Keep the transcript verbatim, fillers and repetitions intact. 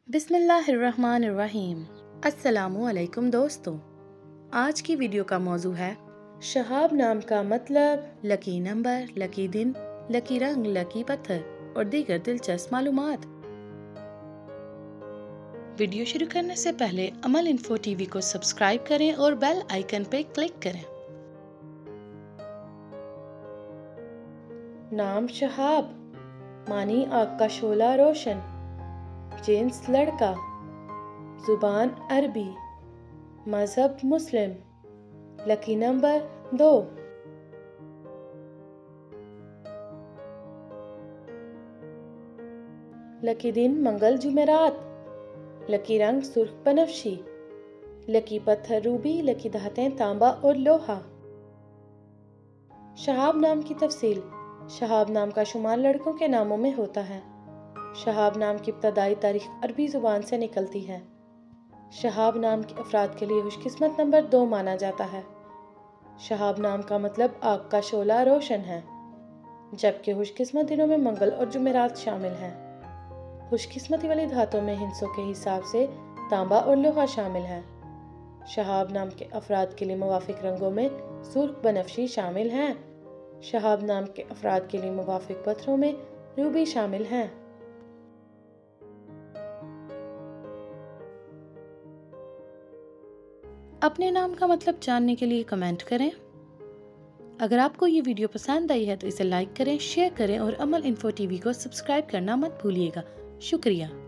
बिस्मिल्लाहिर्रहमानिर्रहीम। अस्सलामुअलैकुम दोस्तों, आज की वीडियो का मौजू है शहाब नाम का मतलब, लकी नंबर, लकी दिन, लकी रंग, लकी पत्थर और दीगर दिलचस्प मालूमात। वीडियो शुरू करने से पहले अमल इन्फो टीवी को सब्सक्राइब करें और बेल आइकन पे क्लिक करें। नाम शहाब, मानी आग का शोला रोशन, जिन्स लड़का, जुबान अरबी, मजहब मुस्लिम, लकी नंबर दो। लकी दिन मंगल जुमेरात, लकी रंग सुर्ख बनफशी, लकी पत्थर रूबी, लकी धातें तांबा और लोहा। शहाब नाम की तफसील। शहाब नाम का शुमार लड़कों के नामों में होता है। शहाब नाम की इब्तदाई तारीख अरबी जुबान से निकलती है। शहाब नाम के अफराद के लिए खुशकिस्मत नंबर दो माना जाता है। शहाब नाम का मतलब आग का शोला रोशन है, जबकि खुशकिस्मत दिनों में मंगल और जुमेरात शामिल हैं। खुशकिस्मती वाली धातों में हिंसों के हिसाब से तांबा और लोहा शामिल है। शहाब नाम के अफराद के लिए मुवाफिक रंगों में सुर्ख बनफशी शामिल हैं। शहाब नाम के अफराद के लिए मुवाफिक पत्थरों में रूबी शामिल हैं। अपने नाम का मतलब जानने के लिए कमेंट करें। अगर आपको ये वीडियो पसंद आई है तो इसे लाइक करें, शेयर करें और अमल इन्फो टीवी को सब्सक्राइब करना मत भूलिएगा। शुक्रिया।